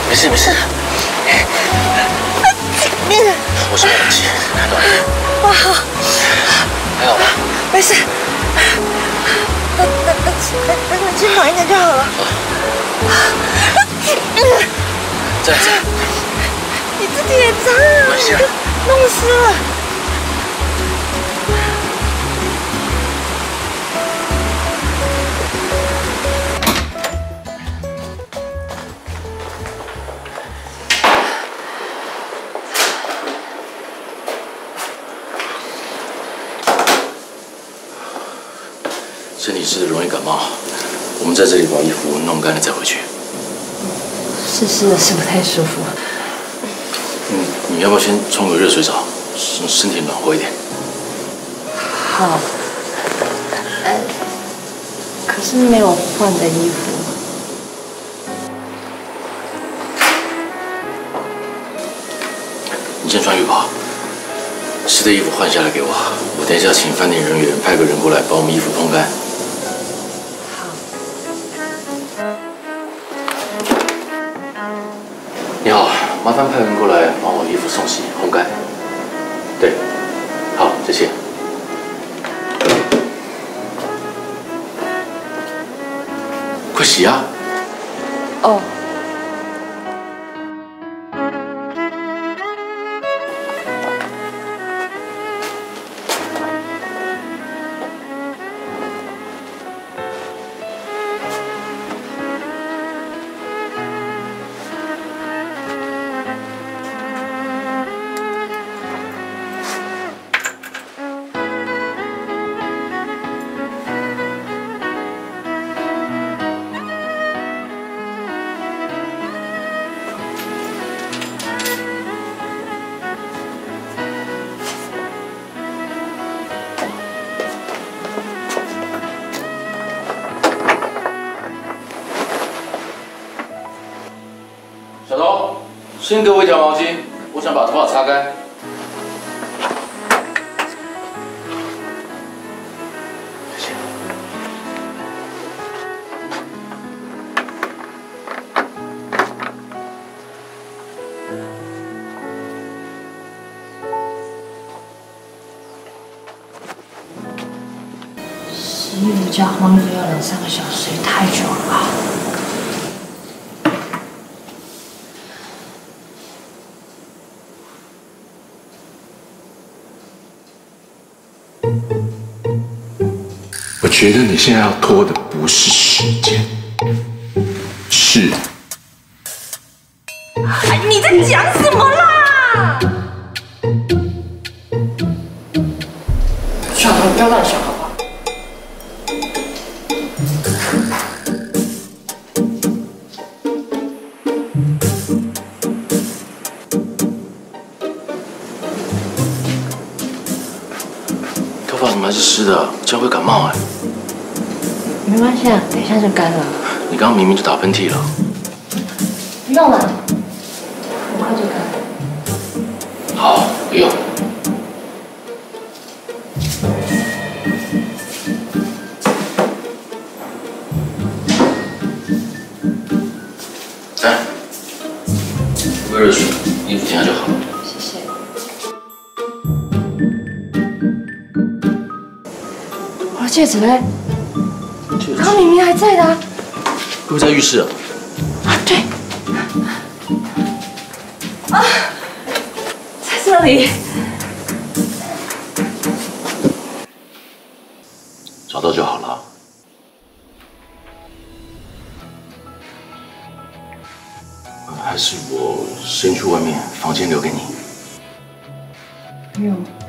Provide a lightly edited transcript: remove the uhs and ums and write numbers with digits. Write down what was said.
没事没事。我是冷气，看到了。 哇，好， 还好吗？ 没事。冷气暖一点就好了。 再来。 你自己也脏啊！ 没事。 弄湿了。 身体湿的容易感冒，我们在这里把衣服弄干了再回去。 湿湿的是不太舒服。 你要不要先冲个热水澡，身体暖和一点？ 好。可是没有换的衣服。 你先穿浴袍，湿的衣服换下来给我，我等一下请饭店人员派个人过来把我们衣服烘干。 你好，麻烦派人过来帮我衣服送洗烘干。对，好，谢谢。快洗啊！ 哦。 小童，先给我一条毛巾，我想把头发擦干。谢谢。 洗衣服加烘衣服要2、3个小时，也太久了吧？ 我觉得你现在要拖的不是时间，是…… 哎，你在讲什么啦？小孩不要乱想好不好？ 头发怎么还是湿的？这样会感冒哎。 没关系啊，等一下就干了。 你刚刚明明就打喷嚏了。 不用了，很快就干了。 好，不用。来，喝热水，衣服停下就好。 谢谢。我的戒指嘞？ 刚刚明明还在的啊！ 会不会在浴室啊？ 啊，对。啊，在这里。 找到就好了。还是我先去外面，房间留给你。 不用。